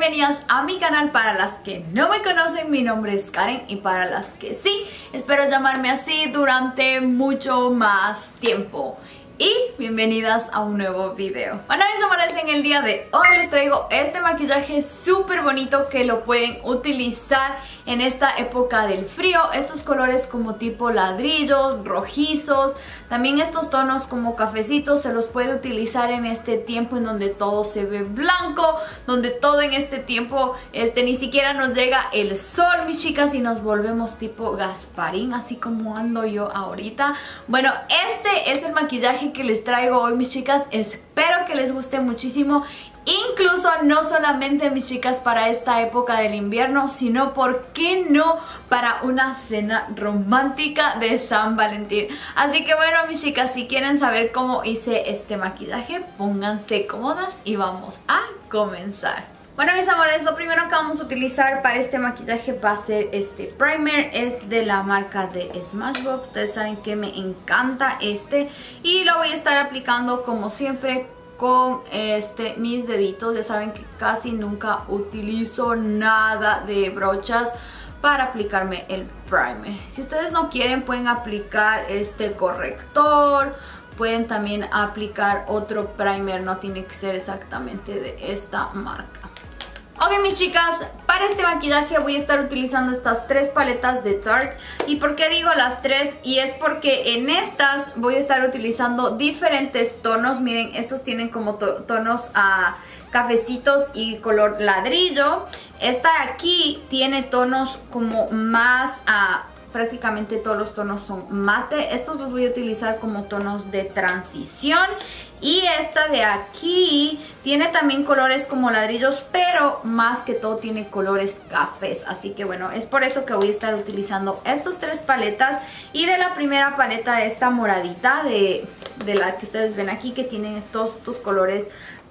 bienvenidas a mi canal. Para las que no me conocen, mi nombre es Karen, y para las que sí, espero llamarme así durante mucho más tiempo. Y bienvenidas a un nuevo video. Bueno, mis amores, en el día de hoy les traigo este maquillaje súper bonito que lo pueden utilizar en esta época del frío. Estos colores como tipo ladrillos, rojizos, también estos tonos como cafecitos se los puede utilizar en este tiempo en donde todo se ve blanco, donde todo en este tiempo ni siquiera nos llega el sol, mis chicas, y nos volvemos tipo Gasparín, así como ando yo ahorita. Bueno, este es el maquillaje que les traigo hoy, mis chicas. Espero que les guste muchísimo. Incluso no solamente, mis chicas, para esta época del invierno, sino, ¿por qué no?, para una cena romántica de San Valentín. Así que bueno, mis chicas, si quieren saber cómo hice este maquillaje, pónganse cómodas y vamos a comenzar. Bueno, mis amores, lo primero que vamos a utilizar para este maquillaje va a ser este primer. Es de la marca de Smashbox. Ustedes saben que me encanta este. Y lo voy a estar aplicando como siempre con mis deditos. Ya saben que casi nunca utilizo nada de brochas para aplicarme el primer. Si ustedes no quieren, pueden aplicar este corrector. Pueden también aplicar otro primer. No tiene que ser exactamente de esta marca. Ok, mis chicas, para este maquillaje voy a estar utilizando estas tres paletas de Tarte. ¿Y por qué digo las tres? Y es porque en estas voy a estar utilizando diferentes tonos. Miren, estos tienen como tonos cafecitos y color ladrillo. Esta de aquí tiene tonos como más prácticamente todos los tonos son mate. Estos los voy a utilizar como tonos de transición. Y esta de aquí tiene también colores como ladrillos, pero más que todo tiene colores cafés. Así que bueno, es por eso que voy a estar utilizando estas tres paletas. Y de la primera paleta, esta moradita de la que ustedes ven aquí, que tienen todos estos colores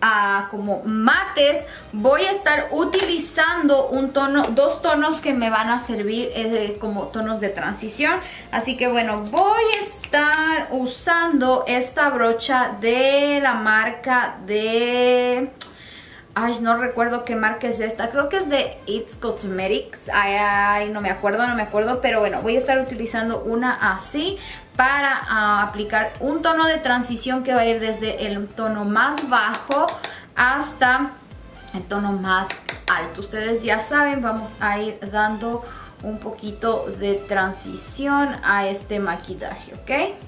como mates, voy a estar utilizando dos tonos que me van a servir como tonos de transición. Así que bueno, voy a estar usando esta brocha de la marca de... Ay, no recuerdo qué marca es esta. Creo que es de It's Cosmetics. Ay, no me acuerdo. Pero bueno, voy a estar utilizando una así para aplicar un tono de transición que va a ir desde el tono más bajo hasta el tono más alto. Ustedes ya saben, vamos a ir dando un poquito de transición a este maquillaje, ¿ok?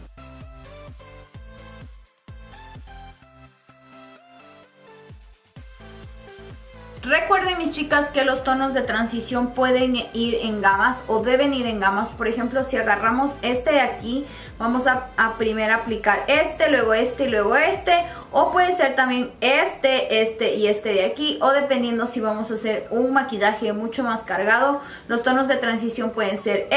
Recuerden, mis chicas, que los tonos de transición pueden ir en gamas o deben ir en gamas. Por ejemplo, si agarramos este de aquí, vamos a primero aplicar luego y luego o puede ser también este y este de aquí, o dependiendo si vamos a hacer un maquillaje mucho más cargado, los tonos de transición pueden ser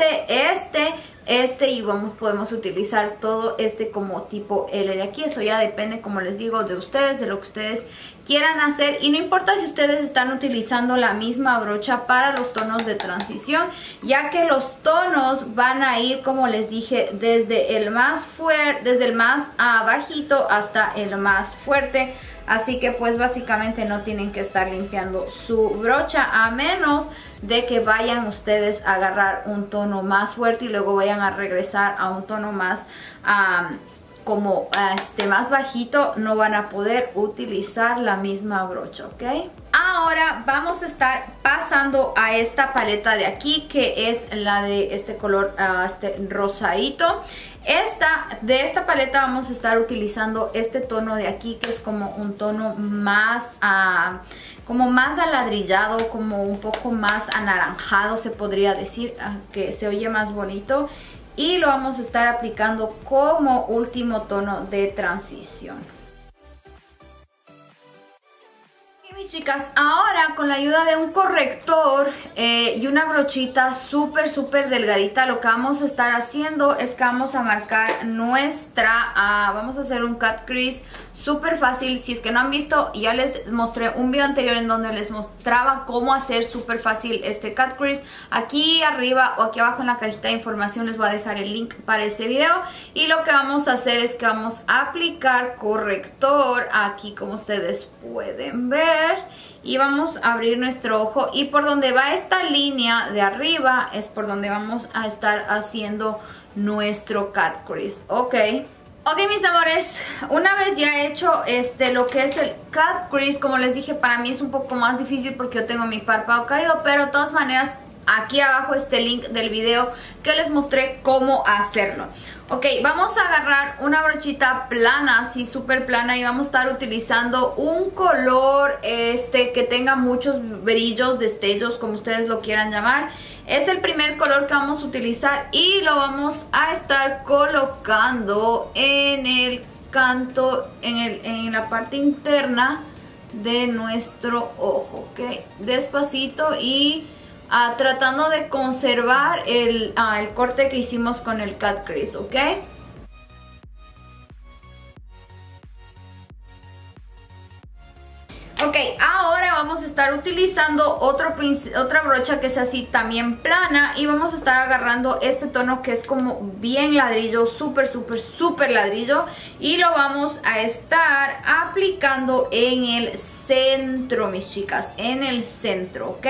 y podemos utilizar todo como tipo L de aquí. Eso ya depende, como les digo, de ustedes, de lo que ustedes quieran hacer. Y no importa si ustedes están utilizando la misma brocha para los tonos de transición, ya que los tonos van a ir, como les dije, desde el más bajito hasta el más fuerte. Así que pues básicamente no tienen que estar limpiando su brocha, a menos de que vayan ustedes a agarrar un tono más fuerte y luego vayan a regresar a un tono más más bajito. No van a poder utilizar la misma brocha, ¿ok? Ahora vamos a estar pasando a esta paleta de aquí, que es la de este color rosadito. De esta paleta vamos a estar utilizando este tono de aquí, que es como un tono más aladrillado, como un poco más anaranjado, se podría decir, que se oye más bonito. Y lo vamos a estar aplicando como último tono de transición. Mis chicas, ahora con la ayuda de un corrector y una brochita súper delgadita, lo que vamos a estar haciendo es que vamos a marcar vamos a hacer un cut crease súper fácil. Si es que no han visto, ya les mostré un video anterior en donde les mostraba cómo hacer súper fácil este cut crease. Aquí arriba o aquí abajo en la cajita de información les voy a dejar el link para ese video. Y lo que vamos a hacer es que vamos a aplicar corrector aquí, como ustedes pueden ver. whispers y vamos a abrir nuestro ojo, y por donde va esta línea de arriba es por donde vamos a estar haciendo nuestro cat crease. Ok, mis amores, una vez ya hecho lo que es el cat crease, como les dije, para mí es un poco más difícil porque yo tengo mi párpado caído, pero de todas maneras aquí abajo está el link del video que les mostré cómo hacerlo. Ok, vamos a agarrar una brochita plana, así súper plana, y vamos a estar utilizando un color que tenga muchos brillos, destellos, como ustedes lo quieran llamar. Es el primer color que vamos a utilizar y lo vamos a estar colocando en el canto, en la parte interna de nuestro ojo, ok, despacito y tratando de conservar el corte que hicimos con el cat crease, ¿ok? Ok, ahora vamos a estar utilizando otra brocha que es así también plana, y vamos a estar agarrando este tono que es como bien ladrillo, súper ladrillo, y lo vamos a estar aplicando en el centro, mis chicas, en el centro, ¿ok?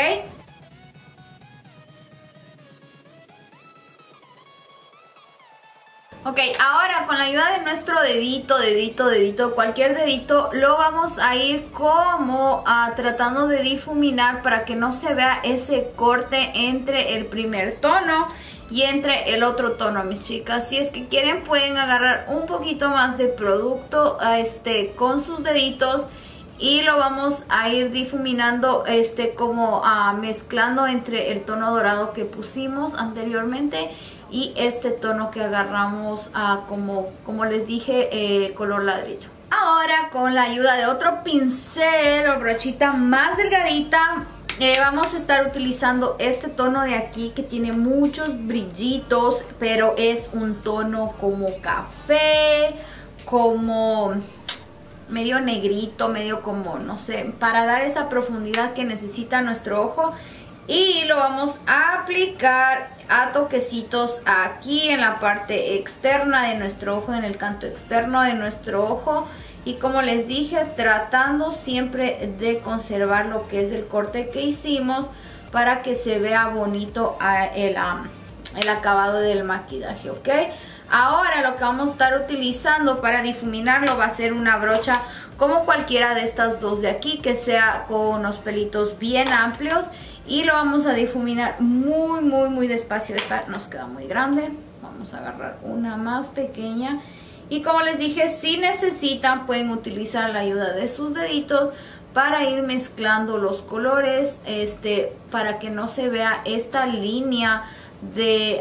Ok, ahora con la ayuda de nuestro dedito, cualquier dedito, lo vamos a ir como tratando de difuminar para que no se vea ese corte entre el primer tono y entre el otro tono, mis chicas. Si es que quieren pueden agarrar un poquito más de producto con sus deditos y lo vamos a ir difuminando como mezclando entre el tono dorado que pusimos anteriormente y este tono que agarramos como les dije, color ladrillo. Ahora con la ayuda de otro pincel o brochita más delgadita, vamos a estar utilizando este tono de aquí que tiene muchos brillitos, pero es un tono como café, como medio negrito, medio como, no sé, para dar esa profundidad que necesita nuestro ojo. Y lo vamos a aplicar a toquecitos aquí en la parte externa de nuestro ojo, en el canto externo de nuestro ojo. Y como les dije, tratando siempre de conservar lo que es el corte que hicimos para que se vea bonito el acabado del maquillaje, ¿ok? Ahora lo que vamos a estar utilizando para difuminarlo va a ser una brocha como cualquiera de estas dos de aquí, que sea con unos pelitos bien amplios. Y lo vamos a difuminar muy despacio. Esta nos queda muy grande. Vamos a agarrar una más pequeña. Y como les dije, si necesitan pueden utilizar la ayuda de sus deditos para ir mezclando los colores, para que no se vea esta línea de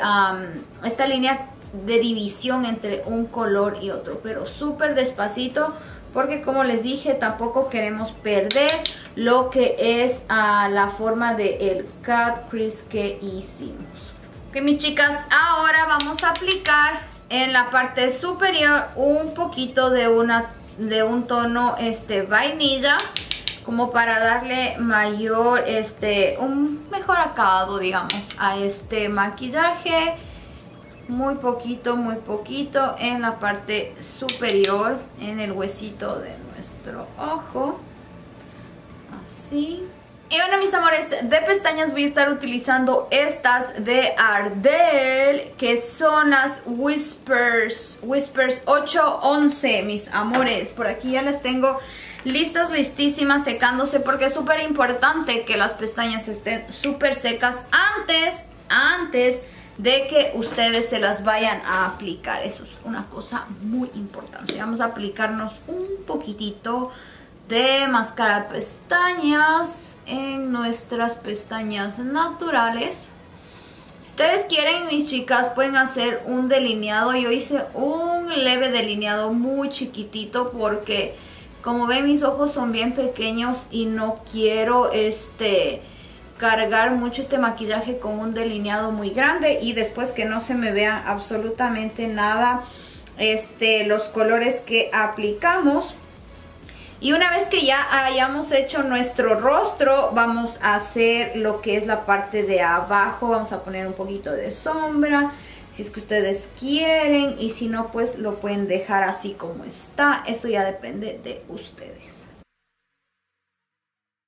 división entre un color y otro, pero súper despacito, porque como les dije, tampoco queremos perder lo que es la forma del cat crease que hicimos. Ok, mis chicas, ahora vamos a aplicar en la parte superior un poquito de un tono vainilla, como para darle mayor, un mejor acabado, digamos, a este maquillaje. Muy poquito en la parte superior, en el huesito de nuestro ojo, así. Y bueno, mis amores, de pestañas voy a estar utilizando estas de Ardell, que son las Whispers 811, mis amores. Por aquí ya las tengo listísimas, secándose, porque es súper importante que las pestañas estén súper secas antes de que ustedes se las vayan a aplicar. Eso es una cosa muy importante. Vamos a aplicarnos un poquitito de máscara de pestañas en nuestras pestañas naturales. Si ustedes quieren, mis chicas, pueden hacer un delineado. Yo hice un leve delineado muy chiquitito porque, como ven, mis ojos son bien pequeños y no quiero cargar mucho este maquillaje con un delineado muy grande y después que no se me vea absolutamente nada los colores que aplicamos. Y una vez que ya hayamos hecho nuestro rostro, vamos a hacer lo que es la parte de abajo. Vamos a poner un poquito de sombra, si es que ustedes quieren, y si no, pues lo pueden dejar así como está. Eso ya depende de ustedes.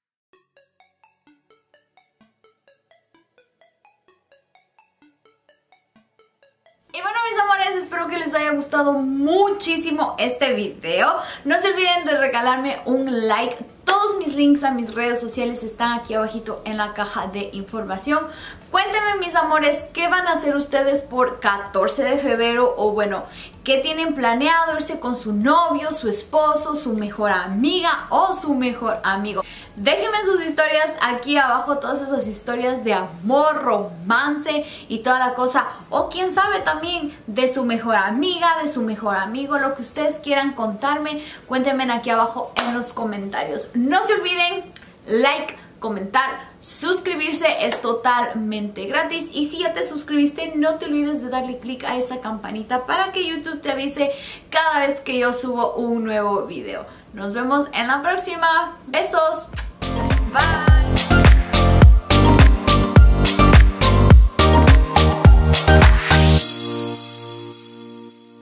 espero que les haya gustado muchísimo este video. No se olviden de regalarme un like. Todos mis links a mis redes sociales están aquí abajito en la caja de información. Cuéntenme, mis amores, qué van a hacer ustedes por 14 de febrero o bueno, qué tienen planeado, irse con su novio, su esposo, su mejor amiga o su mejor amigo. Déjenme sus historias aquí abajo, todas esas historias de amor, romance y toda la cosa. O quién sabe también de su mejor amiga, de su mejor amigo, lo que ustedes quieran contarme, cuéntenme aquí abajo en los comentarios. No se olviden, like, comentar, suscribirse, es totalmente gratis. Y si ya te suscribiste, no te olvides de darle click a esa campanita para que YouTube te avise cada vez que yo subo un nuevo video. Nos vemos en la próxima. Besos.